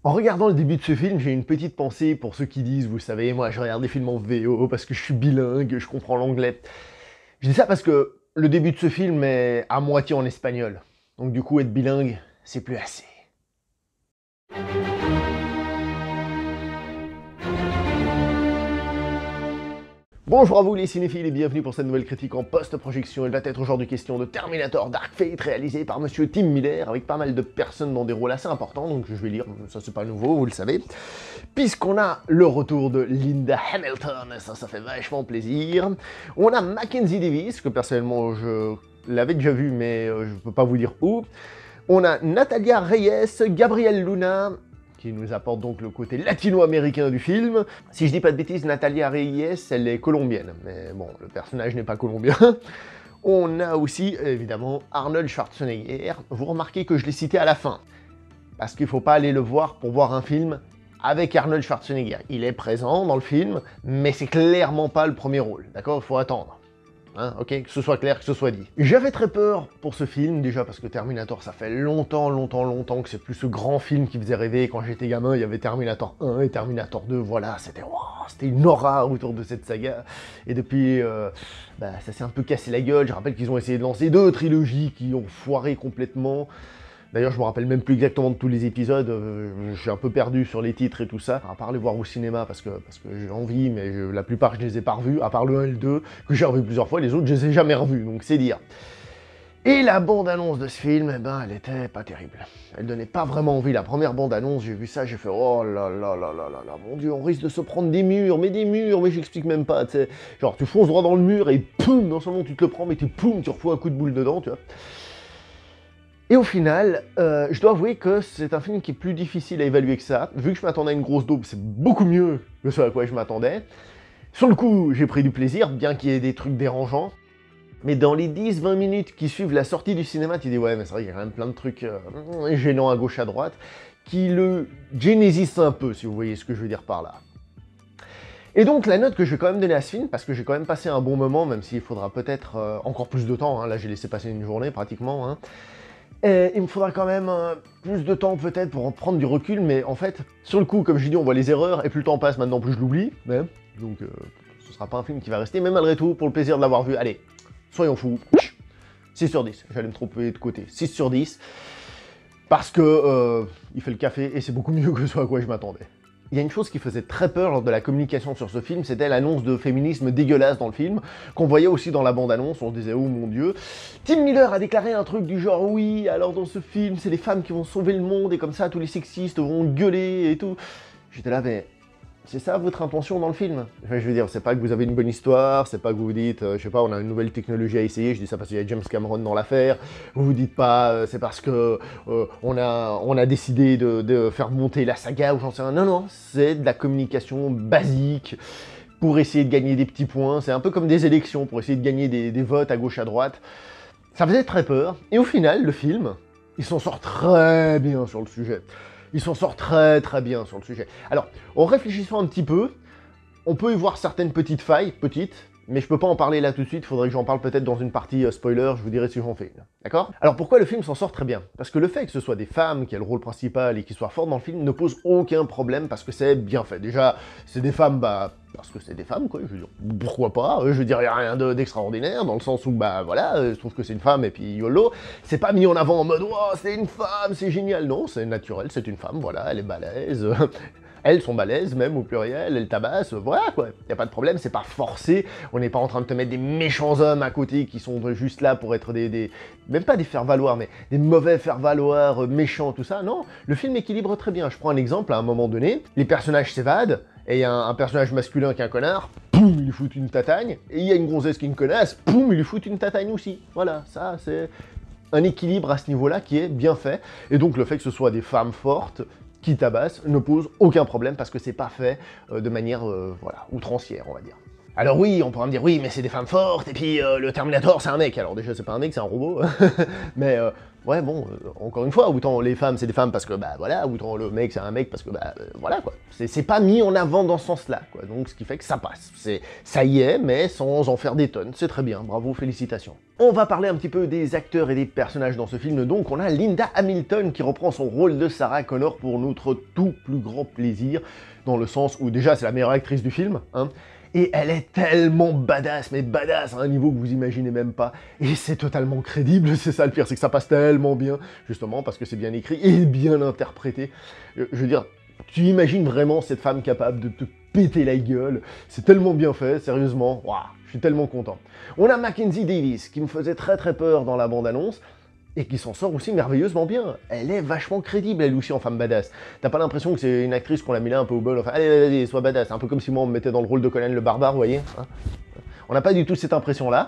En regardant le début de ce film, j'ai une petite pensée pour ceux qui disent, vous savez, moi je regarde des films en VO parce que je suis bilingue, je comprends l'anglais. Je dis ça parce que le début de ce film est à moitié en espagnol. Donc du coup, être bilingue, c'est plus assez. Bonjour à vous les cinéphiles et bienvenue pour cette nouvelle critique en post-projection. Il va être aujourd'hui question de Terminator Dark Fate réalisé par monsieur Tim Miller avec pas mal de personnes dans des rôles assez importants, donc je vais lire, ça c'est pas nouveau, vous le savez. Puisqu'on a le retour de Linda Hamilton, ça fait vachement plaisir. On a Mackenzie Davis, que personnellement je l'avais déjà vu mais je peux pas vous dire où. On a Natalia Reyes, Gabriel Luna, qui nous apporte donc le côté latino-américain du film. Si je dis pas de bêtises, Natalia Reyes, elle est colombienne, mais bon, le personnage n'est pas colombien. On a aussi, évidemment, Arnold Schwarzenegger. Vous remarquez que je l'ai cité à la fin, parce qu'il faut pas aller le voir pour voir un film avec Arnold Schwarzenegger. Il est présent dans le film, mais c'est clairement pas le premier rôle, d'accord? Il faut attendre. Hein, ok, que ce soit clair, que ce soit dit. J'avais très peur pour ce film, déjà parce que Terminator, ça fait longtemps que c'est plus ce grand film qui faisait rêver. Quand j'étais gamin, il y avait Terminator 1 et Terminator 2, voilà, c'était une aura autour de cette saga. Et depuis, ça s'est un peu cassé la gueule. Je rappelle qu'ils ont essayé de lancer deux trilogies qui ont foiré complètement. D'ailleurs, je me rappelle même plus exactement de tous les épisodes, je suis un peu perdu sur les titres et tout ça, à part les voir au cinéma parce que j'ai envie, mais la plupart je les ai pas revus, à part le 1 et le 2, que j'ai revu plusieurs fois, les autres je les ai jamais revus, donc c'est dire. Et la bande-annonce de ce film, eh ben, elle était pas terrible. Elle donnait pas vraiment envie. La première bande-annonce, j'ai vu ça, j'ai fait oh là là là là là là, mon dieu, on risque de se prendre des murs, mais j'explique même pas, tu sais. Genre, tu fonces droit dans le mur et poum, non seulement tu te le prends, mais tu reçois un coup de boule dedans, tu vois. Et au final, je dois avouer que c'est un film qui est plus difficile à évaluer que ça. Vu que je m'attendais à une grosse daube, c'est beaucoup mieux que ce à quoi je m'attendais. Sur le coup, j'ai pris du plaisir, bien qu'il y ait des trucs dérangeants. Mais dans les 10-20 minutes qui suivent la sortie du cinéma, tu dis ouais, mais c'est vrai qu'il y a quand même plein de trucs gênants à gauche à droite, qui le génésisent un peu, si vous voyez ce que je veux dire par là. Et donc la note que je vais quand même donner à ce film, parce que j'ai quand même passé un bon moment, même s'il faudra peut-être encore plus de temps, hein, là j'ai laissé passer une journée pratiquement, hein. Et il me faudra quand même plus de temps peut-être pour en prendre du recul, mais en fait, sur le coup, comme je dis, on voit les erreurs, et plus le temps passe, maintenant plus je l'oublie, hein. Donc ce sera pas un film qui va rester, mais malgré tout, pour le plaisir de l'avoir vu, allez, soyons fous, 6 sur 10, j'allais me tromper de côté, 6 sur 10, parce que il fait le café, et c'est beaucoup mieux que ce à quoi je m'attendais. Il y a une chose qui faisait très peur lors de la communication sur ce film, c'était l'annonce de féminisme dégueulasse dans le film, qu'on voyait aussi dans la bande-annonce, on se disait « Oh mon Dieu !» Tim Miller a déclaré un truc du genre « Oui, alors dans ce film, c'est les femmes qui vont sauver le monde, et comme ça, tous les sexistes vont gueuler et tout. » J'étais là, mais c'est ça votre intention dans le film? Enfin, je veux dire, c'est pas que vous avez une bonne histoire, c'est pas que vous vous dites, je sais pas, on a une nouvelle technologie à essayer, je dis ça parce qu'il y a James Cameron dans l'affaire, vous vous dites pas, c'est parce que on a décidé de faire monter la saga ou j'en sais rien, non, non, c'est de la communication basique pour essayer de gagner des petits points, c'est un peu comme des élections, pour essayer de gagner des votes à gauche à droite. Ça faisait très peur, et au final, le film, il s'en sort très bien sur le sujet. Il s'en sort très très bien sur le sujet. Alors, en réfléchissant un petit peu, on peut y voir certaines petites failles, mais je peux pas en parler là tout de suite, il faudrait que j'en parle peut-être dans une partie spoiler, je vous dirai si j'en fais une, d'accord? Alors pourquoi le film s'en sort très bien? Parce que le fait que ce soit des femmes qui aient le rôle principal et qui soient fortes dans le film ne pose aucun problème parce que c'est bien fait. Déjà, c'est des femmes, parce que c'est des femmes, quoi, je veux dire, pourquoi pas, je veux dire, il n'y a rien d'extraordinaire, dans le sens où, voilà, je trouve que c'est une femme, et puis YOLO, c'est pas mis en avant en mode, oh, c'est une femme, c'est génial, non, c'est naturel, c'est une femme, voilà, elle est balèze, elles sont balèzes, même au pluriel, elles tabassent, voilà, quoi, y a pas de problème, c'est pas forcé, on n'est pas en train de te mettre des méchants hommes à côté qui sont juste là pour être même pas des faire-valoir, mais des mauvais faire-valoir, méchants, tout ça, non, le film équilibre très bien, je prends un exemple, à un moment donné, les personnages s'évadent, et il y a un personnage masculin qui est un connard, poum, il lui fout une tatagne, et il y a une gonzesse qui est une connasse, poum, il lui fout une tatagne aussi. Voilà, ça c'est un équilibre à ce niveau-là qui est bien fait, et donc le fait que ce soit des femmes fortes qui tabassent ne pose aucun problème parce que c'est pas fait de manière, voilà, outrancière, on va dire. Alors oui, on pourra me dire, oui, mais c'est des femmes fortes, et puis le Terminator, c'est un mec. Alors déjà, c'est pas un mec, c'est un robot. Mais ouais, bon, encore une fois, autant les femmes, c'est des femmes parce que, bah voilà, autant le mec, c'est un mec parce que, bah voilà, quoi. C'est pas mis en avant dans ce sens-là, quoi. Donc, ce qui fait que ça passe. Ça y est, mais sans en faire des tonnes. C'est très bien, bravo, félicitations. On va parler un petit peu des acteurs et des personnages dans ce film. Donc, on a Linda Hamilton qui reprend son rôle de Sarah Connor pour notre tout plus grand plaisir, dans le sens où, déjà, c'est la meilleure actrice du film, hein. Et elle est tellement badass, mais badass à un niveau que vous imaginez même pas. Et c'est totalement crédible, c'est ça le pire, c'est que ça passe tellement bien, justement parce que c'est bien écrit et bien interprété. Je veux dire, tu imagines vraiment cette femme capable de te péter la gueule, c'est tellement bien fait, sérieusement, waouh, je suis tellement content. On a Mackenzie Davis, qui me faisait très peur dans la bande-annonce, et qui s'en sort aussi merveilleusement bien. Elle est vachement crédible, elle aussi, en femme badass. T'as pas l'impression que c'est une actrice qu'on l'a mis là un peu au bol, enfin, allez, vas-y, sois badass. Un peu comme si moi, on me mettait dans le rôle de Conan le barbare, vous voyez, hein. On n'a pas du tout cette impression-là.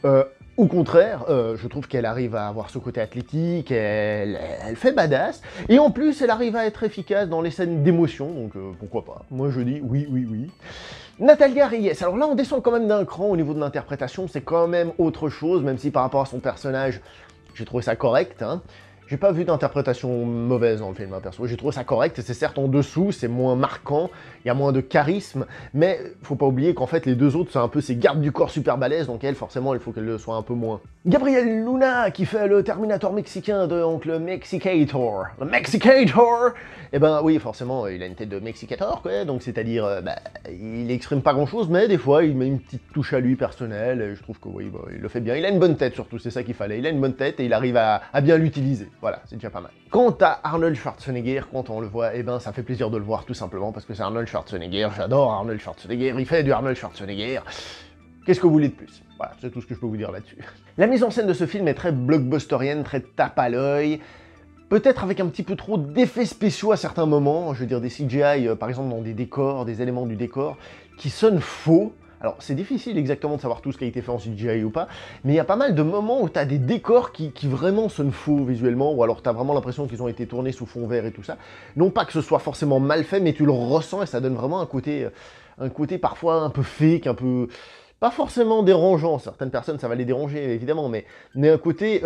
Au contraire, je trouve qu'elle arrive à avoir ce côté athlétique, elle fait badass, et en plus, elle arrive à être efficace dans les scènes d'émotion, donc pourquoi pas. Moi, je dis oui, oui, oui. Natalia Reyes, alors là, on descend quand même d'un cran au niveau de l'interprétation, c'est quand même autre chose, même si par rapport à son personnage, j'ai trouvé ça correct, hein. J'ai pas vu d'interprétation mauvaise dans le film, hein, perso. J'ai trouvé ça correct, c'est certes en dessous, c'est moins marquant, il y a moins de charisme, mais faut pas oublier qu'en fait, les deux autres, c'est un peu ces gardes du corps super balèzes, donc elle, forcément, il faut qu'elle le soit un peu moins. Gabriel Luna, qui fait le Terminator mexicain, donc le Mexicator. Le Mexicator. Eh ben oui, forcément, il a une tête de Mexicator, quoi, donc c'est-à-dire, il exprime pas grand-chose, mais des fois, il met une petite touche à lui personnelle, et je trouve que oui, bah, il le fait bien. Il a une bonne tête, surtout, c'est ça qu'il fallait. Il a une bonne tête, et il arrive à bien l'utiliser. Voilà, c'est déjà pas mal. Quant à Arnold Schwarzenegger, quand on le voit, eh ben ça fait plaisir de le voir tout simplement, parce que c'est Arnold Schwarzenegger, j'adore Arnold Schwarzenegger, il fait du Arnold Schwarzenegger. Qu'est-ce que vous voulez de plus? Voilà, c'est tout ce que je peux vous dire là-dessus. La mise en scène de ce film est très blockbusterienne, très tape à l'œil, peut-être avec un petit peu trop d'effets spéciaux à certains moments, je veux dire des CGI, par exemple dans des décors, des éléments du décor, qui sonnent faux. Alors, c'est difficile exactement de savoir tout ce qui a été fait en CGI ou pas, mais il y a pas mal de moments où tu as des décors qui vraiment sonnent faux visuellement, ou alors tu as vraiment l'impression qu'ils ont été tournés sous fond vert et tout ça. Non pas que ce soit forcément mal fait, mais tu le ressens et ça donne vraiment un côté parfois un peu fake, un peu... pas forcément dérangeant. Certaines personnes, ça va les déranger, évidemment, mais un côté...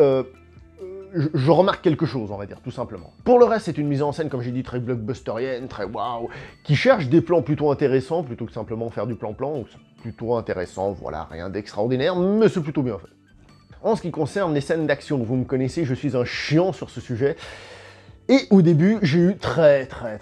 je remarque quelque chose, on va dire, tout simplement. Pour le reste, c'est une mise en scène, comme j'ai dit, très blockbusterienne, très waouh, qui cherche des plans plutôt intéressants, plutôt que simplement faire du plan-plan, donc c'est plutôt intéressant, voilà, rien d'extraordinaire, mais c'est plutôt bien fait. En ce qui concerne les scènes d'action, vous me connaissez, je suis un chiant sur ce sujet, et au début, j'ai eu très peur,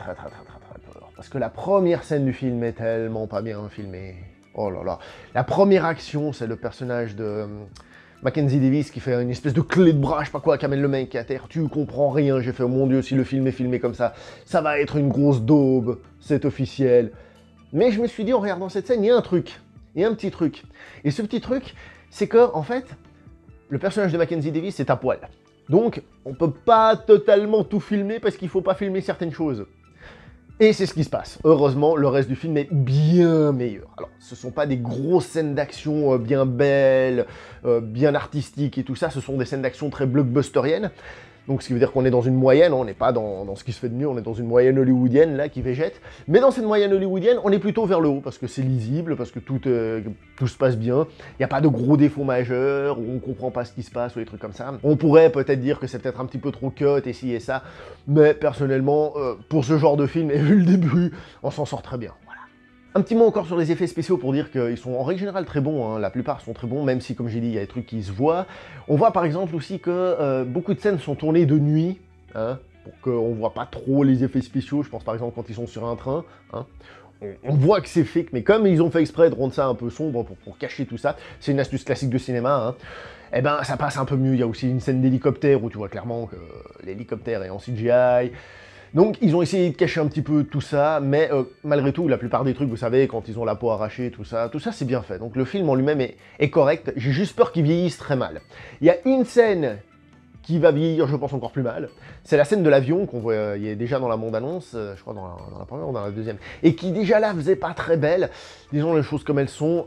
parce que la première scène du film est tellement pas bien filmée. Oh là là. La première action, c'est le personnage de... Mackenzie Davis qui fait une espèce de clé de bras, je sais pas quoi, qui amène le mec à terre, tu comprends rien, j'ai fait, oh mon dieu, si le film est filmé comme ça va être une grosse daube, c'est officiel. Mais je me suis dit, en regardant cette scène, il y a un truc, il y a un petit truc. Et ce petit truc, c'est que, en fait, le personnage de Mackenzie Davis est à poil. Donc, on peut pas totalement tout filmer parce qu'il faut pas filmer certaines choses. Et c'est ce qui se passe. Heureusement, le reste du film est bien meilleur. Alors, ce sont pas des grosses scènes d'action bien belles, bien artistiques et tout ça, ce sont des scènes d'action très blockbusteriennes. Donc ce qui veut dire qu'on est dans une moyenne, on n'est pas dans ce qui se fait de mieux, on est dans une moyenne hollywoodienne là qui végète. Mais dans cette moyenne hollywoodienne, on est plutôt vers le haut parce que c'est lisible, parce que tout se passe bien. Il n'y a pas de gros défauts majeurs, où on comprend pas ce qui se passe ou des trucs comme ça. On pourrait peut-être dire que c'est peut-être un petit peu trop cut et ci et ça, mais personnellement, pour ce genre de film, et vu le début, on s'en sort très bien. Un petit mot encore sur les effets spéciaux pour dire qu'ils sont en règle générale très bons, hein. La plupart sont très bons, même si, comme j'ai dit, il y a des trucs qui se voient. On voit par exemple aussi que beaucoup de scènes sont tournées de nuit, hein, pour qu'on voit pas trop les effets spéciaux. Je pense par exemple quand ils sont sur un train, hein. On voit que c'est fake, mais comme ils ont fait exprès de rendre ça un peu sombre pour cacher tout ça, c'est une astuce classique de cinéma, hein, eh ben ça passe un peu mieux. Il y a aussi une scène d'hélicoptère où tu vois clairement que l'hélicoptère est en CGI. Donc ils ont essayé de cacher un petit peu tout ça, mais malgré tout, la plupart des trucs, vous savez, quand ils ont la peau arrachée, tout ça c'est bien fait. Donc le film en lui-même est correct, j'ai juste peur qu'il vieillisse très mal. Il y a une scène qui va vieillir, je pense, encore plus mal, c'est la scène de l'avion qu'on voit déjà dans la bande-annonce, je crois dans la première ou dans la deuxième, et qui déjà là faisait pas très belle. Disons les choses comme elles sont,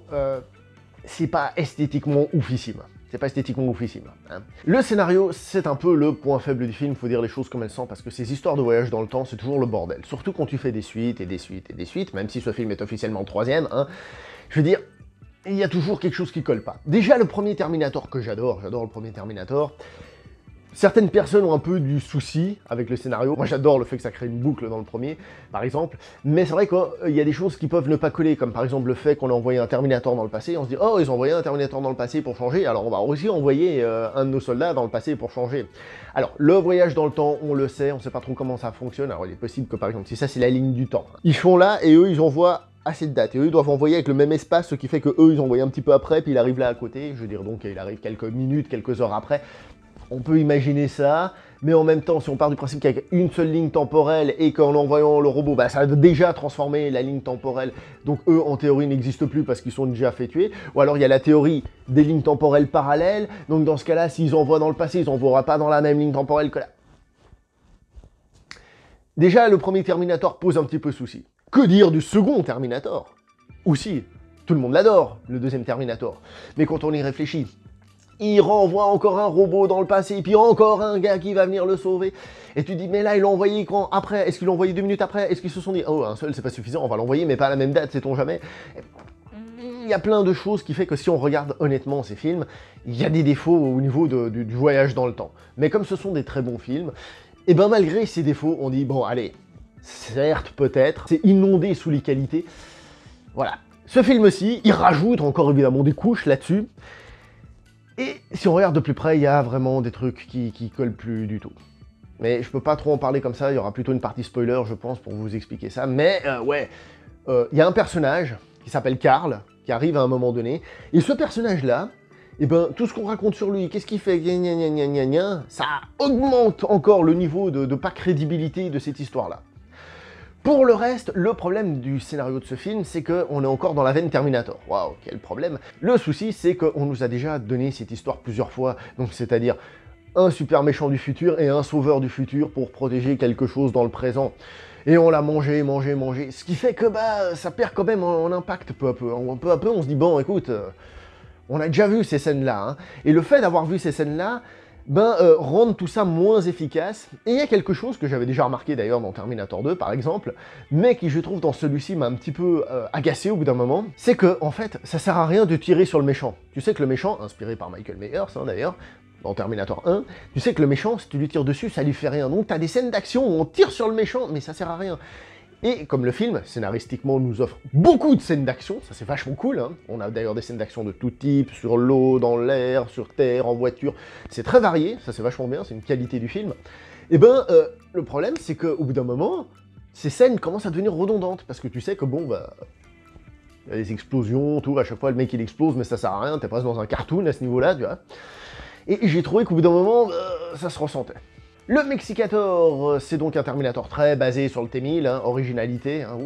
c'est pas esthétiquement oufissime. C'est pas esthétiquement oufissime. Hein. Le scénario, c'est un peu le point faible du film, faut dire les choses comme elles sont, parce que ces histoires de voyage dans le temps, c'est toujours le bordel. Surtout quand tu fais des suites et des suites et des suites, même si ce film est officiellement le troisième, hein. Je veux dire, il y a toujours quelque chose qui colle pas. Déjà, le premier Terminator que j'adore le premier Terminator. Certaines personnes ont un peu du souci avec le scénario. Moi, j'adore le fait que ça crée une boucle dans le premier, par exemple. Mais c'est vrai qu'il y a des choses qui peuvent ne pas coller, comme par exemple le fait qu'on a envoyé un Terminator dans le passé. On se dit, oh, ils ont envoyé un Terminator dans le passé pour changer, alors on va aussi envoyer un de nos soldats dans le passé pour changer. Alors, le voyage dans le temps, on le sait, on sait pas trop comment ça fonctionne. Alors, il est possible que, par exemple, si ça, c'est la ligne du temps. Ils font là, et eux, ils envoient à cette date. Et eux, ils doivent envoyer avec le même espace, ce qui fait que eux, ils envoient un petit peu après, puis il arrive là à côté. Je veux dire, donc, il arrive quelques minutes, quelques heures après. On peut imaginer ça, mais en même temps, si on part du principe qu'il y a une seule ligne temporelle et qu'en envoyant le robot, bah, ça a déjà transformé la ligne temporelle, donc eux, en théorie, n'existent plus parce qu'ils sont déjà fait tuer. Ou alors, il y a la théorie des lignes temporelles parallèles, donc dans ce cas-là, s'ils envoient dans le passé, ils n'envoieront pas dans la même ligne temporelle que la... Déjà, le premier Terminator pose un petit peu souci. Que dire du second Terminator? Aussi, tout le monde l'adore, le deuxième Terminator. Mais quand on y réfléchit, il renvoie encore un robot dans le passé, puis encore un gars qui va venir le sauver. Et tu dis, mais là, ils l'ont envoyé quand? Après? Est-ce qu'ils l'ont envoyé 2 minutes après? Est-ce qu'ils se sont dit, oh, un seul, c'est pas suffisant, on va l'envoyer, mais pas à la même date, sait-on jamais? Il y a plein de choses qui fait que si on regarde honnêtement ces films, il y a des défauts au niveau du voyage dans le temps. Mais comme ce sont des très bons films, et ben malgré ces défauts, on dit, bon, allez, certes, peut-être, c'est inondé sous les qualités. Voilà. Ce film-ci, il rajoute encore évidemment des couches là-dessus. Et si on regarde de plus près, il y a vraiment des trucs qui collent plus du tout. Mais je peux pas trop en parler comme ça, il y aura plutôt une partie spoiler, je pense, pour vous expliquer ça. Mais ouais, il y a un personnage qui s'appelle Carl, qui arrive à un moment donné, et ce personnage-là, et ben, tout ce qu'on raconte sur lui, qu'est-ce qu'il fait, gna gna gna gna gna, ça augmente encore le niveau de pas crédibilité de cette histoire-là. Pour le reste, le problème du scénario de ce film, c'est qu'on est encore dans la veine Terminator. Waouh, quel problème. Le souci, c'est qu'on nous a déjà donné cette histoire plusieurs fois, donc c'est-à-dire un super méchant du futur et un sauveur du futur pour protéger quelque chose dans le présent. Et on l'a mangé, ce qui fait que bah ça perd quand même en impact peu à peu. Peu à peu, on se dit, bon, écoute, on a déjà vu ces scènes-là, hein. Et le fait d'avoir vu ces scènes-là, rendre tout ça moins efficace. Et il y a quelque chose que j'avais déjà remarqué d'ailleurs dans Terminator 2 par exemple, mais qui je trouve dans celui-ci m'a un petit peu agacé au bout d'un moment, c'est que en fait ça sert à rien de tirer sur le méchant. Tu sais que le méchant, inspiré par Michael Myers hein, d'ailleurs, dans Terminator 1, tu sais que le méchant, si tu lui tires dessus, ça lui fait rien. Donc t'as des scènes d'action où on tire sur le méchant, mais ça sert à rien. Et comme le film, scénaristiquement, nous offre beaucoup de scènes d'action, ça c'est vachement cool, hein. On a d'ailleurs des scènes d'action de tout type, sur l'eau, dans l'air, sur terre, en voiture, c'est très varié, ça c'est vachement bien, c'est une qualité du film. Et ben, le problème c'est qu'au bout d'un moment, ces scènes commencent à devenir redondantes, parce que tu sais que bon, bah... il y a des explosions, tout, à chaque fois le mec il explose, mais ça sert à rien, t'es presque dans un cartoon à ce niveau-là, tu vois. Et j'ai trouvé qu'au bout d'un moment, ça se ressentait. Le Mexicator, c'est donc un Terminator très basé sur le T-1000, hein, originalité, hein,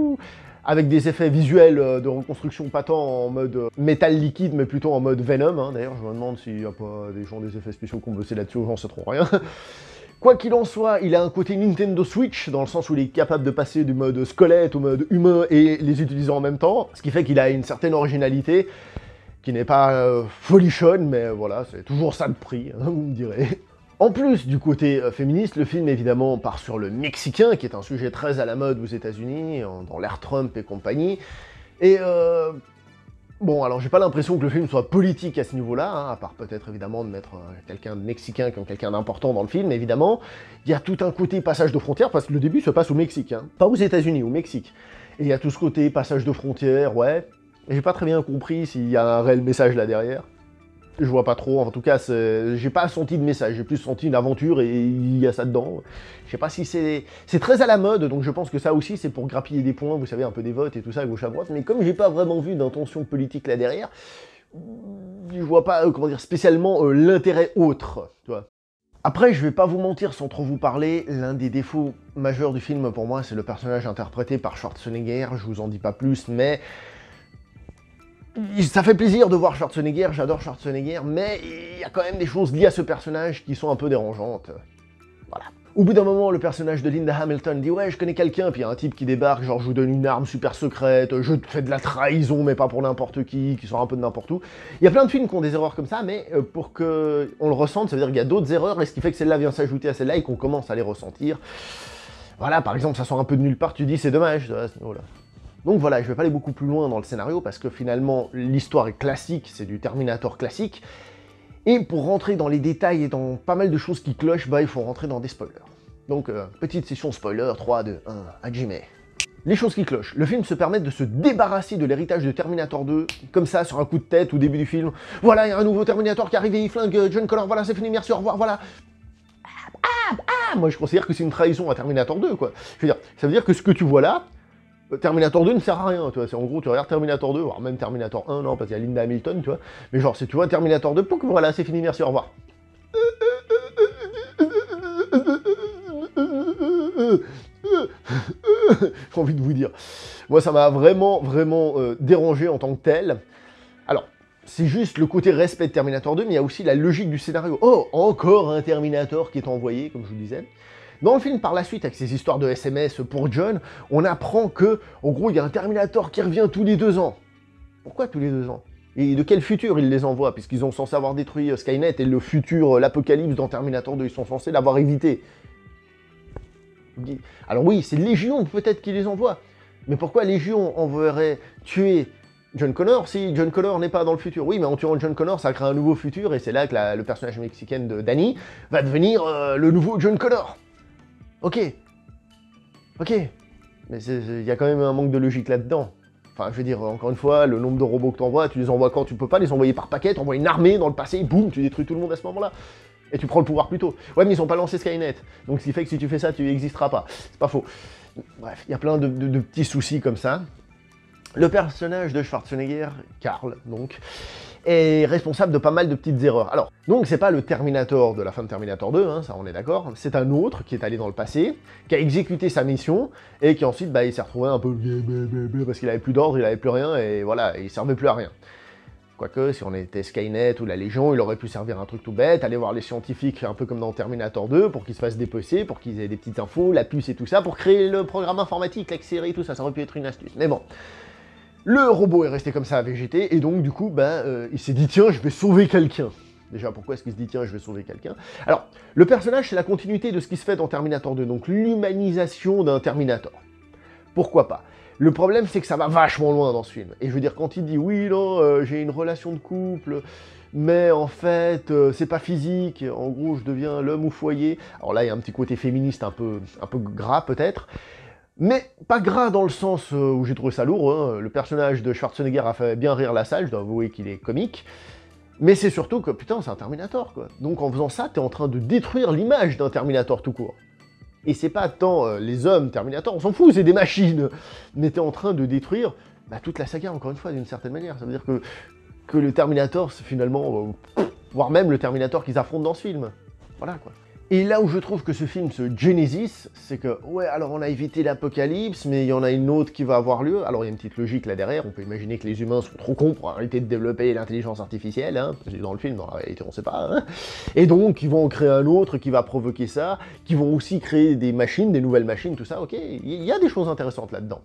avec des effets visuels de reconstruction pas tant en mode métal liquide, mais plutôt en mode Venom, hein. D'ailleurs, je me demande s'il n'y a pas des gens des effets spéciaux qui ont bossé là-dessus, j'en sais trop rien. Quoi qu'il en soit, il a un côté Nintendo Switch, dans le sens où il est capable de passer du mode squelette au mode humain et les utiliser en même temps, ce qui fait qu'il a une certaine originalité, qui n'est pas folichonne, mais voilà, c'est toujours ça de prix, hein, vous me direz. En plus du côté féministe, le film évidemment part sur le Mexicain, qui est un sujet très à la mode aux États-Unis, dans l'ère Trump et compagnie. Et bon, alors j'ai pas l'impression que le film soit politique à ce niveau-là, hein, à part peut-être évidemment de mettre quelqu'un de Mexicain comme quelqu'un d'important dans le film, évidemment. Il y a tout un côté passage de frontière, parce que le début se passe au Mexique, hein, pas aux États-Unis, au Mexique. Et il y a tout ce côté passage de frontière, ouais. J'ai pas très bien compris s'il y a un réel message là derrière. Je vois pas trop, en tout cas, j'ai pas senti de message, j'ai plus senti une aventure et il y a ça dedans. Je sais pas si c'est très à la mode, donc je pense que ça aussi c'est pour grappiller des points, vous savez, un peu des votes et tout ça à gauche à droite, mais comme j'ai pas vraiment vu d'intention politique là derrière, je vois pas, comment dire, spécialement l'intérêt autre, tu vois. Après, je vais pas vous mentir sans trop vous parler, l'un des défauts majeurs du film pour moi, c'est le personnage interprété par Schwarzenegger, je vous en dis pas plus, mais... ça fait plaisir de voir Schwarzenegger, j'adore Schwarzenegger, mais il y a quand même des choses liées à ce personnage qui sont un peu dérangeantes. Voilà. Au bout d'un moment, le personnage de Linda Hamilton dit « Ouais, je connais quelqu'un », puis il y a un type qui débarque, genre « Je vous donne une arme super secrète, je fais de la trahison, mais pas pour n'importe qui sort un peu de n'importe où ». Il y a plein de films qui ont des erreurs comme ça, mais pour qu'on le ressente, ça veut dire qu'il y a d'autres erreurs, et ce qui fait que celle-là vient s'ajouter à celle-là, et qu'on commence à les ressentir. Voilà, par exemple, ça sort un peu de nulle part, tu dis « C'est dommage », à ce niveau-là. Donc voilà, je vais pas aller beaucoup plus loin dans le scénario, parce que finalement, l'histoire est classique, c'est du Terminator classique, et pour rentrer dans les détails et dans pas mal de choses qui clochent, bah il faut rentrer dans des spoilers. Donc, petite session spoiler, 3, 2, 1, Hajime. Les choses qui clochent. Le film se permet de se débarrasser de l'héritage de Terminator 2, comme ça, sur un coup de tête au début du film. Voilà, il y a un nouveau Terminator qui arrive et il flingue John Connor, voilà, c'est fini, merci, au revoir, voilà. Moi je considère que c'est une trahison à Terminator 2, quoi. Je veux dire, ça veut dire que ce que tu vois là, Terminator 2 ne sert à rien, tu vois. C'est en gros, tu regardes Terminator 2, voire même Terminator 1, non, parce qu'il y a Linda Hamilton, tu vois. Mais genre, si tu vois Terminator 2, pouc, voilà, c'est fini, merci, au revoir. J'ai envie de vous dire. Moi, ça m'a vraiment dérangé en tant que tel. Alors, c'est juste le côté respect de Terminator 2, mais il y a aussi la logique du scénario. Oh, encore un Terminator qui est envoyé, comme je vous disais. Dans le film, par la suite, avec ces histoires de SMS pour John, on apprend que, en gros, il y a un Terminator qui revient tous les 2 ans. Pourquoi tous les 2 ans? Et de quel futur ils les envoient? Puisqu'ils sont censés avoir détruit Skynet et le futur, l'apocalypse dans Terminator 2, ils sont censés l'avoir évité. Alors oui, c'est Légion peut-être qui les envoie. Mais pourquoi Légion enverrait tuer John Connor si John Connor n'est pas dans le futur? Oui, mais en tuant John Connor, ça crée un nouveau futur, et c'est là que le personnage mexicain de Danny va devenir le nouveau John Connor. Ok. Ok. Mais il y a quand même un manque de logique là-dedans. Enfin, je veux dire, encore une fois, le nombre de robots que tu envoies, tu les envoies quand tu peux pas les envoyer par paquet, tu envoies une armée dans le passé, boum, tu détruis tout le monde à ce moment-là. Et tu prends le pouvoir plus tôt. Ouais, mais ils ont pas lancé Skynet. Donc ce qui fait que si tu fais ça, tu n'existeras pas. C'est pas faux. Bref, il y a plein de petits soucis comme ça. Le personnage de Schwarzenegger, Karl, donc, est responsable de pas mal de petites erreurs. Alors, donc c'est pas le Terminator de la fin de Terminator 2, hein, ça on est d'accord, c'est un autre qui est allé dans le passé, qui a exécuté sa mission, et qui ensuite, bah, il s'est retrouvé un peu parce qu'il avait plus d'ordre, il avait plus rien, et voilà, il servait plus à rien. Quoique, si on était Skynet ou la Légion, il aurait pu servir un truc tout bête, aller voir les scientifiques, un peu comme dans Terminator 2, pour qu'ils se fassent dépecer, pour qu'ils aient des petites infos, la puce et tout ça, pour créer le programme informatique, l'accélérer, tout ça, ça aurait pu être une astuce. Mais bon, le robot est resté comme ça à végéter, et donc du coup, il s'est dit, tiens, je vais sauver quelqu'un. Déjà, pourquoi est-ce qu'il se dit, tiens, je vais sauver quelqu'un? Alors, le personnage, c'est la continuité de ce qui se fait dans Terminator 2, donc l'humanisation d'un Terminator. Pourquoi pas? Le problème, c'est que ça va vachement loin dans ce film. Et je veux dire, quand il dit, oui, non, j'ai une relation de couple, mais en fait, c'est pas physique, en gros, je deviens l'homme au foyer. Alors là, il y a un petit côté féministe un peu gras, peut-être. Mais pas gras dans le sens où j'ai trouvé ça lourd, hein. Le personnage de Schwarzenegger a fait bien rire la salle, je dois avouer qu'il est comique. Mais c'est surtout que, putain, c'est un Terminator, quoi. Donc en faisant ça, t'es en train de détruire l'image d'un Terminator tout court. Et c'est pas tant les hommes Terminator, on s'en fout, c'est des machines. Mais t'es en train de détruire toute la saga, encore une fois, d'une certaine manière. Ça veut dire que le Terminator, c'est finalement... voire même le Terminator qu'ils affrontent dans ce film. Voilà, quoi. Et là où je trouve que ce film se Genesis, c'est que, ouais, alors on a évité l'apocalypse, mais il y en a une autre qui va avoir lieu. Alors il y a une petite logique là derrière, on peut imaginer que les humains sont trop cons pour arrêter de développer l'intelligence artificielle, hein, parce que dans le film, dans la réalité, on sait pas, hein. Et donc, ils vont en créer un autre qui va provoquer ça, qui vont aussi créer des machines, des nouvelles machines, tout ça, ok, il y a des choses intéressantes là-dedans.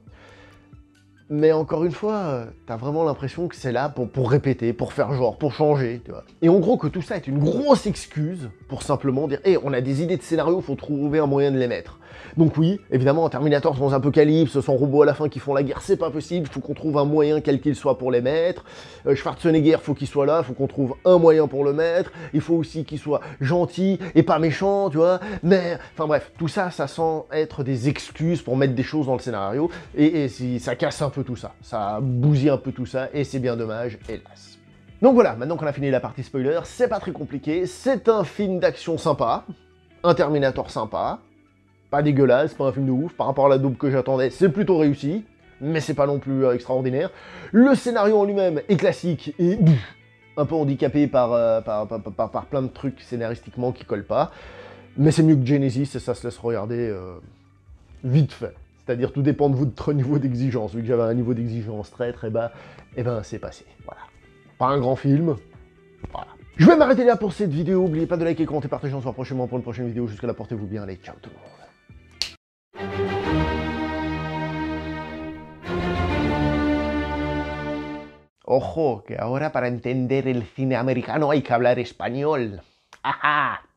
Mais encore une fois, t'as vraiment l'impression que c'est là pour répéter, pour faire genre, pour changer, tu vois. Et en gros, que tout ça est une grosse excuse pour simplement dire « Hé, on a des idées de scénario, faut trouver un moyen de les mettre. » Donc oui, évidemment, Terminator sans apocalypse, sans robots à la fin qui font la guerre, c'est pas possible, faut qu'on trouve un moyen quel qu'il soit pour les mettre. Schwarzenegger, faut qu'il soit là, faut qu'on trouve un moyen pour le mettre. Il faut aussi qu'il soit gentil et pas méchant, tu vois. Mais, enfin bref, tout ça, ça sent être des excuses pour mettre des choses dans le scénario, et ça casse un peu tout ça. Ça bousille un peu tout ça, et c'est bien dommage, hélas. Donc voilà, maintenant qu'on a fini la partie spoiler, c'est pas très compliqué, c'est un film d'action sympa, un Terminator sympa, pas dégueulasse, pas un film de ouf, par rapport à la daube que j'attendais, c'est plutôt réussi, mais c'est pas non plus extraordinaire. Le scénario en lui-même est classique et un peu handicapé par plein de trucs scénaristiquement qui collent pas, mais c'est mieux que Genesis et ça se laisse regarder vite fait. C'est-à-dire tout dépend de votre niveau d'exigence. Vu que j'avais un niveau d'exigence très très bas, et ben c'est passé, voilà. Pas un grand film, voilà. Je vais m'arrêter là pour cette vidéo, n'oubliez pas de liker, commenter, partager, on se voit prochainement pour une prochaine vidéo. Jusque là, portez-vous bien, allez, ciao tout le monde. Ojo, que ahora para entender el cine americano hay que hablar español. ¡Ajá!